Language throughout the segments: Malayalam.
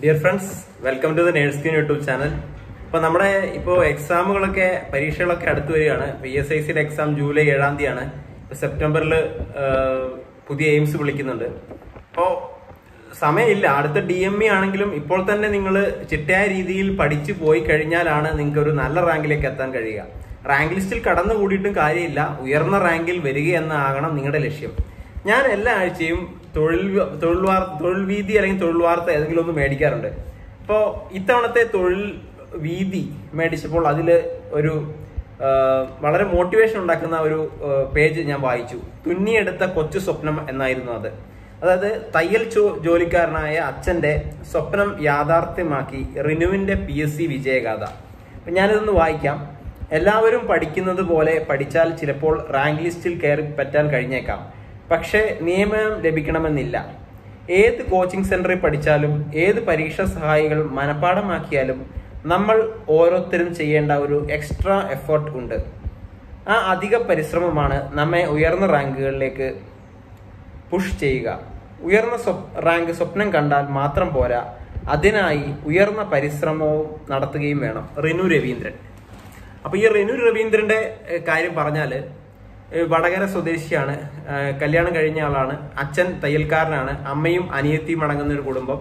Dear friends, welcome to the Nerdscreen YouTube channel. ഇപ്പോൾ നമ്മുടെ എക്സാമുകളൊക്കെ പരീക്ഷകളൊക്കെ അടുത്ത് വരികയാണ്. PSICയുടെ എക്സാം ജൂലൈ 7-ാം തീയതിയാണ്. സെപ്റ്റംബറിൽ പുതിയ എയിംസ് വിളിക്കുന്നുണ്ട്. അപ്പോൾ സമയമില്ല. അടുത്ത DME ആണെങ്കിലും ഇപ്പോൾ തന്നെ നിങ്ങൾ ചിട്ടയായ രീതിയിൽ പഠിച്ചു പോയി കഴിഞ്ഞാലാണ് നിങ്ങൾക്ക് ഒരു നല്ല റാങ്കിലേക്ക് എത്താൻ കഴിയുക. റാങ്ക് ലിസ്റ്റിൽ കടന്നു കൂടിയിട്ടും കാര്യമില്ല, ഉയർന്ന റാങ്കിൽ വരിക എന്നാകണം നിങ്ങളുടെ ലക്ഷ്യം. ഞാൻ എല്ലാ ആഴ്ചയും തൊഴിൽ വീതി അല്ലെങ്കിൽ തൊഴിൽ വാർത്ത ഏതെങ്കിലും ഒന്ന് മേടിക്കാറുണ്ട്. അപ്പോൾ ഇത്തവണത്തെ തൊഴിൽ വീതി മേടിച്ചപ്പോൾ അതിൽ ഒരു വളരെ മോട്ടിവേഷൻ ഉണ്ടാക്കുന്ന ഒരു പേജ് ഞാൻ വായിച്ചു. തുന്നിയെടുത്ത കൊച്ചു സ്വപ്നം എന്നായിരുന്നു അത്. അതായത് തയ്യൽ ജോലിക്കാരനായ അച്ഛന്റെ സ്വപ്നം യാഥാർത്ഥ്യമാക്കി റിനുവിന്റെ PSC വിജയഗാഥ. അപ്പം ഞാനിതൊന്ന് വായിക്കാം. എല്ലാവരും പഠിക്കുന്നത് പോലെ പഠിച്ചാൽ ചിലപ്പോൾ റാങ്ക് ലിസ്റ്റിൽ കയറി പറ്റാൻ കഴിഞ്ഞേക്കാം. പക്ഷേ നിയമനം ലഭിക്കണമെന്നില്ല. ഏത് കോച്ചിങ് സെന്ററിൽ പഠിച്ചാലും ഏത് പരീക്ഷാ സഹായികൾ മനഃപ്പാഠമാക്കിയാലും നമ്മൾ ഓരോരുത്തരും ചെയ്യേണ്ട ഒരു എക്സ്ട്രാ എഫേർട്ട് ഉണ്ട്. ആ അധിക പരിശ്രമമാണ് നമ്മെ ഉയർന്ന റാങ്കുകളിലേക്ക് പുഷ് ചെയ്യുക. ഉയർന്ന റാങ്ക് സ്വപ്നം കണ്ടാൽ മാത്രം പോരാ, അതിനായി ഉയർന്ന പരിശ്രമവും നടത്തുകയും വേണം. റിനു രവീന്ദ്രൻ. അപ്പൊ ഈ റിനു രവീന്ദ്രന്റെ കാര്യം പറഞ്ഞാല് വടകര സ്വദേശിയാണ്. കല്യാണം കഴിഞ്ഞ ആളാണ്. അച്ഛൻ തയ്യൽക്കാരനാണ്. അമ്മയും അനിയത്തിയും അടങ്ങുന്ന ഒരു കുടുംബം.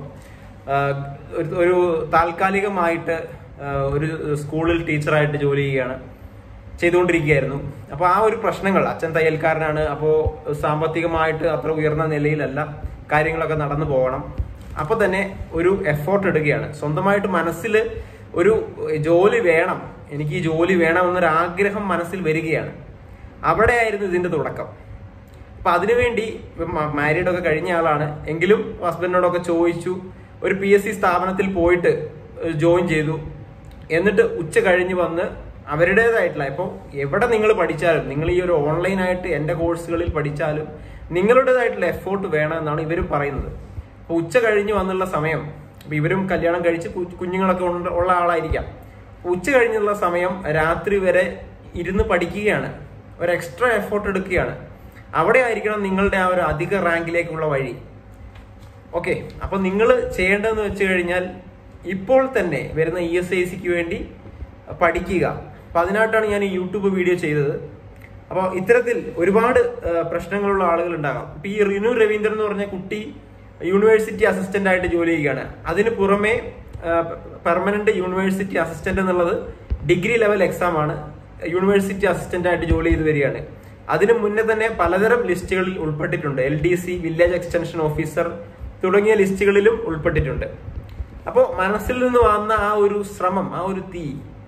ഒരു താൽക്കാലികമായിട്ട് ഒരു സ്കൂളിൽ ടീച്ചറായിട്ട് ജോലി ചെയ്തുകൊണ്ടിരിക്കുകയായിരുന്നു. അപ്പോൾ ആ ഒരു പ്രശ്നങ്ങൾ, അച്ഛൻ തയ്യൽക്കാരനാണ്, അപ്പോൾ സാമ്പത്തികമായിട്ട് അത്ര ഉയർന്ന നിലയിലല്ല, കാര്യങ്ങളൊക്കെ നടന്നു പോകണം. അപ്പോൾ തന്നെ ഒരു എഫേർട്ട് എടുക്കുകയാണ്. സ്വന്തമായിട്ട് മനസ്സിൽ ഒരു ജോലി വേണം, എനിക്ക് ഈ ജോലി വേണമെന്നൊരു ആഗ്രഹം മനസ്സിൽ വരികയാണ്. അവിടെയായിരുന്നു ഇതിന്റെ തുടക്കം. അപ്പൊ അതിനുവേണ്ടി മാരീഡൊക്കെ കഴിഞ്ഞ ആളാണ്. എങ്കിലും ഹസ്ബൻഡിനോടൊക്കെ ചോദിച്ചു. ഒരു PSC സ്ഥാപനത്തിൽ പോയിട്ട് ജോയിൻ ചെയ്തു. എന്നിട്ട് ഉച്ച കഴിഞ്ഞ് വന്ന് അവരുടേതായിട്ടുള്ള, ഇപ്പോൾ എവിടെ നിങ്ങൾ പഠിച്ചാലും, നിങ്ങൾ ഈ ഒരു ഓൺലൈനായിട്ട് എൻ്റെ കോഴ്സുകളിൽ പഠിച്ചാലും നിങ്ങളുടേതായിട്ടുള്ള എഫേർട്ട് വേണമെന്നാണ് ഇവരും പറയുന്നത്. അപ്പോൾ ഉച്ച കഴിഞ്ഞ് വന്നുള്ള സമയം, അപ്പൊ ഇവരും കല്യാണം കഴിച്ച് കുഞ്ഞുങ്ങളൊക്കെ ഉള്ള ആളായിരിക്കാം. ഉച്ച കഴിഞ്ഞുള്ള സമയം രാത്രി വരെ ഇരുന്ന് പഠിക്കുകയാണ്. ഒരു എക്സ്ട്രാ എഫേർട്ട് എടുക്കുകയാണ്. അവിടെ ആയിരിക്കണം നിങ്ങളുടെ ആ ഒരു അധിക റാങ്കിലേക്കുള്ള വഴി. ഓക്കെ, അപ്പൊ നിങ്ങൾ ചെയ്യേണ്ടതെന്ന് വെച്ച് കഴിഞ്ഞാൽ ഇപ്പോൾ തന്നെ വരുന്ന ESICക്ക് വേണ്ടി പഠിക്കുക. അപ്പൊ അതിനായിട്ടാണ് ഞാൻ ഈ യൂട്യൂബ് വീഡിയോ ചെയ്തത്. അപ്പോൾ ഇത്തരത്തിൽ ഒരുപാട് പ്രശ്നങ്ങളുള്ള ആളുകൾ ഉണ്ടാകാം. ഇപ്പൊ ഈ റിനു രവീന്ദ്രൻ എന്ന് പറഞ്ഞ കുട്ടി യൂണിവേഴ്സിറ്റി അസിസ്റ്റന്റ് ആയിട്ട് ജോലി ചെയ്യുകയാണ്. അതിന് പുറമെ പെർമനന്റ് യൂണിവേഴ്സിറ്റി അസിസ്റ്റന്റ് എന്നുള്ളത് ഡിഗ്രി ലെവൽ എക്സാം ആണ്. യൂണിവേഴ്സിറ്റി അസിസ്റ്റന്റ് ആയിട്ട് ജോലി ചെയ്ത് വരികയാണ്. അതിനു മുന്നേ തന്നെ പലതരം ലിസ്റ്റുകളിൽ ഉൾപ്പെട്ടിട്ടുണ്ട്. LDC, വില്ലേജ് എക്സ്റ്റൻഷൻ ഓഫീസർ തുടങ്ങിയ ലിസ്റ്റുകളിലും ഉൾപ്പെട്ടിട്ടുണ്ട്. അപ്പോൾ മനസ്സിൽ നിന്ന് വന്ന ആ ഒരു ശ്രമം, ആ ഒരു തീ,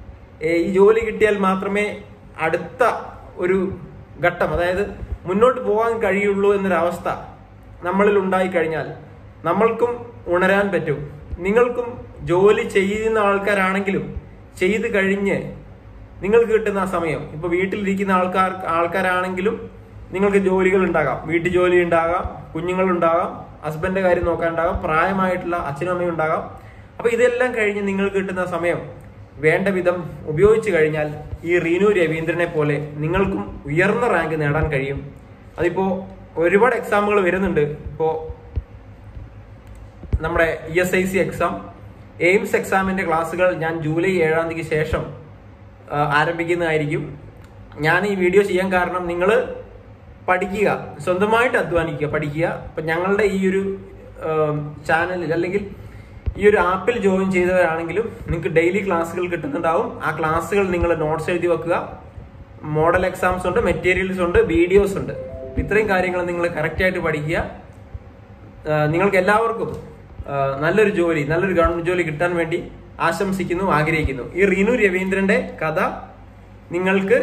ഈ ജോലി കിട്ടിയാൽ മാത്രമേ അടുത്ത ഒരു ഘട്ടം, അതായത് മുന്നോട്ട് പോകാൻ കഴിയുള്ളൂ എന്നൊരവസ്ഥ നമ്മളിൽ ഉണ്ടായിക്കഴിഞ്ഞാൽ നമ്മൾക്കും ഉണരാൻ പറ്റും. നിങ്ങൾക്കും ജോലി ചെയ്യുന്ന ആൾക്കാരാണെങ്കിലും ചെയ്ത് കഴിഞ്ഞ് നിങ്ങൾക്ക് കിട്ടുന്ന ആ സമയം, ഇപ്പൊ വീട്ടിലിരിക്കുന്ന ആൾക്കാരാണെങ്കിലും നിങ്ങൾക്ക് ജോലികൾ ഉണ്ടാകാം, വീട്ടു ജോലി ഉണ്ടാകാം, കുഞ്ഞുങ്ങളുണ്ടാകാം, ഹസ്ബൻഡിന്റെ കാര്യം നോക്കാനുണ്ടാകാം, പ്രായമായിട്ടുള്ള അച്ഛനും അമ്മയും ഉണ്ടാകാം. അപ്പൊ ഇതെല്ലാം കഴിഞ്ഞ് നിങ്ങൾക്ക് കിട്ടുന്ന സമയം വേണ്ട വിധം ഉപയോഗിച്ചു കഴിഞ്ഞാൽ ഈ റിനു രവീന്ദ്രനെ പോലെ നിങ്ങൾക്കും ഉയർന്ന റാങ്ക് നേടാൻ കഴിയും. അതിപ്പോ ഒരുപാട് എക്സാമുകൾ വരുന്നുണ്ട്. ഇപ്പോ നമ്മുടെ ESIC എക്സാം, എയിംസ് എക്സാമിന്റെ ക്ലാസ്സുകൾ ഞാൻ ജൂലൈ 7-ാം തീയതിക്ക് ശേഷം ആരംഭിക്കുന്നതായിരിക്കും. ഞാൻ ഈ വീഡിയോ ചെയ്യാൻ കാരണം നിങ്ങൾ പഠിക്കുക, സ്വന്തമായിട്ട് അധ്വാനിക്കുക, പഠിക്കുക. അപ്പൊ ഞങ്ങളുടെ ഈ ഒരു ചാനലിൽ അല്ലെങ്കിൽ ഈ ഒരു ആപ്പിൽ ജോയിൻ ചെയ്തവരാണെങ്കിലും നിങ്ങൾക്ക് ഡെയിലി ക്ലാസ്സുകൾ കിട്ടുന്നുണ്ടാവും. ആ ക്ലാസ്സുകൾ നിങ്ങൾ നോട്ട്സ് എഴുതി വെക്കുക. മോഡൽ എക്സാംസ് ഉണ്ട്, മെറ്റീരിയൽസ് ഉണ്ട്, വീഡിയോസ് ഉണ്ട്. ഇത്രയും കാര്യങ്ങൾ നിങ്ങൾ കറക്റ്റായിട്ട് പഠിക്കുക. നിങ്ങൾക്ക് എല്ലാവർക്കും നല്ലൊരു ജോലി, നല്ലൊരു ഗവൺമെന്റ് ജോലി കിട്ടാൻ വേണ്ടി ആശംസിക്കുന്നു, ആഗ്രഹിക്കുന്നു. ഈ റിനു രവീന്ദ്രന്റെ കഥ നിങ്ങൾക്ക്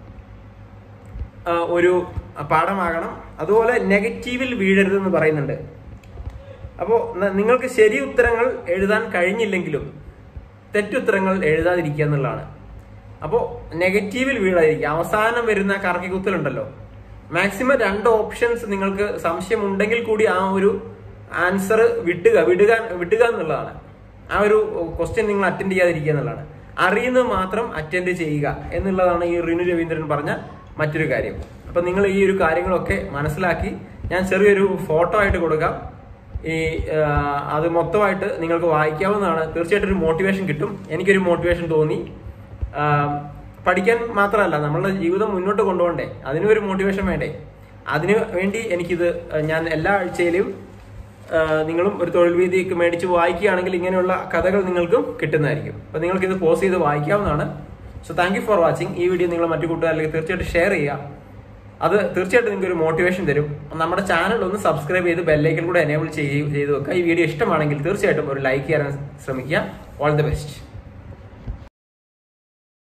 ഒരു പാഠമാകണം. അതുപോലെ നെഗറ്റീവിൽ വീഴരുതെന്ന് പറയുന്നുണ്ട്. അപ്പോൾ നിങ്ങൾക്ക് ശരി ഉത്തരങ്ങൾ എഴുതാൻ കഴിഞ്ഞില്ലെങ്കിലും തെറ്റുത്തരങ്ങൾ എഴുതാതിരിക്കുക എന്നുള്ളതാണ്. അപ്പോൾ നെഗറ്റീവിൽ വീഴാതിരിക്കുക. അവസാനം വരുന്ന കറക്കിക്കുത്തലുണ്ടല്ലോ, മാക്സിമം 2 ഓപ്ഷൻസ് നിങ്ങൾക്ക് സംശയം ഉണ്ടെങ്കിൽ കൂടി ആ ഒരു ആൻസർ വിട്ടുക എന്നുള്ളതാണ്. ആ ഒരു ക്വസ്റ്റ്യൻ നിങ്ങൾ അറ്റൻഡ് ചെയ്യാതിരിക്കുക എന്നുള്ളതാണ്. അറിയുന്നത് മാത്രം അറ്റൻഡ് ചെയ്യുക എന്നുള്ളതാണ് ഈ റിനു രവീന്ദ്രൻ പറഞ്ഞ മറ്റൊരു കാര്യം. അപ്പൊ നിങ്ങൾ ഈ ഒരു കാര്യങ്ങളൊക്കെ മനസ്സിലാക്കി, ഞാൻ ചെറിയൊരു ഫോട്ടോ ആയിട്ട് കൊടുക്കാം. ഈ അത് മൊത്തമായിട്ട് നിങ്ങൾക്ക് വായിക്കാവുന്നതാണ്. തീർച്ചയായിട്ടും ഒരു മോട്ടിവേഷൻ കിട്ടും. എനിക്കൊരു മോട്ടിവേഷൻ തോന്നി. പഠിക്കാൻ മാത്രമല്ല, നമ്മളുടെ ജീവിതം മുന്നോട്ട് കൊണ്ടുപോകണ്ടേ, അതിനും ഒരു മോട്ടിവേഷൻ വേണ്ടേ. അതിനു വേണ്ടി എനിക്കിത് ഞാൻ എല്ലാ ആഴ്ചയിലും നിങ്ങളും ഒരു തൊഴിൽ വീതിക്ക് മേടിച്ച് വായിക്കുകയാണെങ്കിൽ ഇങ്ങനെയുള്ള കഥകൾ നിങ്ങൾക്കും കിട്ടുന്നതായിരിക്കും. അപ്പൊ നിങ്ങൾക്ക് ഇത് പോസ് ചെയ്ത് വായിക്കാവുന്നതാണ്. So thank you for watching. ഈ വീഡിയോ നിങ്ങൾ മറ്റു കൂട്ടുകാരിലേക്ക് തീർച്ചയായിട്ടും ഷെയർ ചെയ്യുക. അത് തീർച്ചയായിട്ടും നിങ്ങൾക്ക് ഒരു മോട്ടിവേഷൻ തരും. നമ്മുടെ ചാനൽ ഒന്ന് സബ്സ്ക്രൈബ് ചെയ്ത് ബെല്ലൈക്കൻ കൂടെ എനേബിൾ ചെയ്ത് വെക്കുക. ഈ വീഡിയോ ഇഷ്ടമാണെങ്കിൽ തീർച്ചയായിട്ടും ഒരു ലൈക്ക് ചെയ്യാൻ ശ്രമിക്കുക. All the best.